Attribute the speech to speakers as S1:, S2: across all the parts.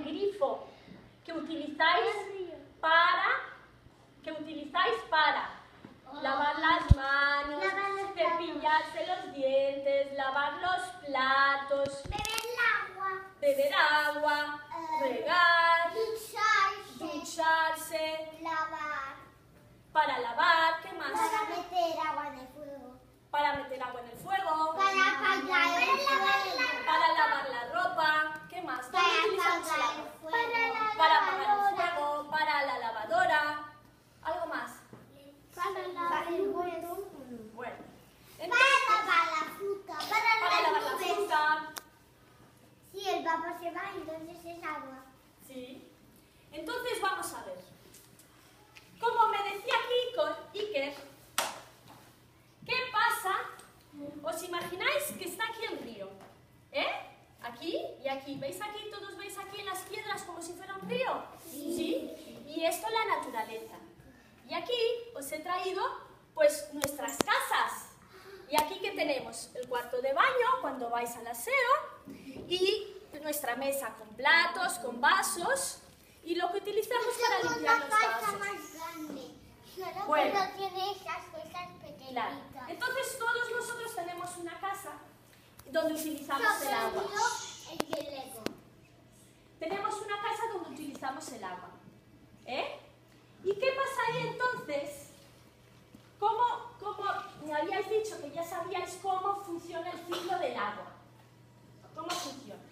S1: grifo que utilizáis para lavar las manos, cepillarse los dientes, lavar los platos, beber agua, regar, ducharse, para lavar, ¿qué más?
S2: Para meter agua en el fuego.
S1: Para meter agua en el fuego,
S2: Para
S1: lavar la ropa, ¿qué más? ¿Dónde utilizamos el agua? Para apagar el fuego, para la lavadora, ¿algo más?
S2: Para lavar el huevo.
S1: Bueno,
S2: Para
S1: entonces,
S2: lavar la fruta.
S1: para lavar la fruta,
S2: Si el vapor se va, entonces es agua.
S1: sí. Entonces vamos a ver. Como me decía aquí con Iker, ¿qué pasa? ¿Os imagináis que está aquí el río? Aquí y aquí. ¿Veis aquí? ¿Todos veis aquí en las piedras como si fuera un río? Sí. Y esto es la naturaleza. Y aquí os he traído pues nuestras casas. Y aquí que tenemos el cuarto de baño cuando vais al aseo y nuestra mesa con platos, con vasos y lo que utilizamos para limpiar los vasos.
S2: más grande.
S1: Bueno.
S2: Pero tiene esas cosas pequeñitas.
S1: Claro. Entonces todos nosotros tenemos una casa donde utilizamos el agua.
S2: El de Lego.
S1: Tenemos una casa donde utilizamos el agua. ¿Y qué pasa ahí entonces? ¿Cómo me habíais dicho que ya sabíais cómo funciona el ciclo del agua? ¿Cómo funciona?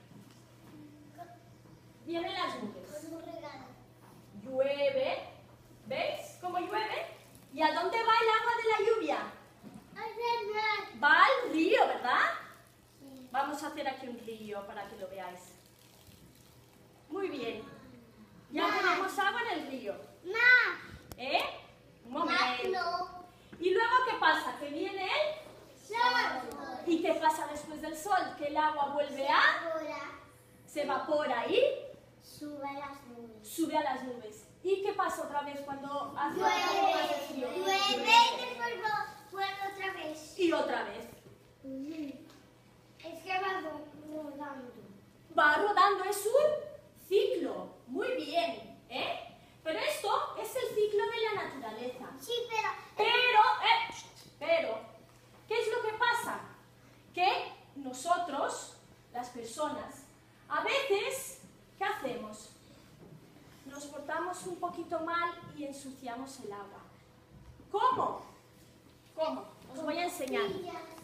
S1: Vienen las nubes.
S2: Con un regalo.
S1: Llueve. ¿Veis cómo llueve? ¿Y a dónde va el agua de la lluvia? Va al río, ¿verdad?
S2: Sí.
S1: Vamos a hacer aquí un río para que lo veáis. Muy bien. Ya tenemos agua en el río. Un momento. ¿Y luego qué pasa? ¿Que viene el? ¿Y qué pasa después del sol? Que el agua vuelve se evapora y
S2: Sube a las nubes.
S1: sube a las nubes. ¿Y qué pasa otra vez cuando hace un poco más de frío?
S2: Llueve y después vuelve otra vez.
S1: Y otra vez.
S2: Es que va rodando.
S1: Va rodando, es un ciclo. Muy bien, Pero esto es el ciclo de la naturaleza.
S2: Sí, pero
S1: Pero, ¿qué es lo que pasa? Que nosotros, las personas, a veces, ¿qué hacemos? Nos portamos un poquito mal y ensuciamos el agua. ¿Cómo? Os voy a enseñar.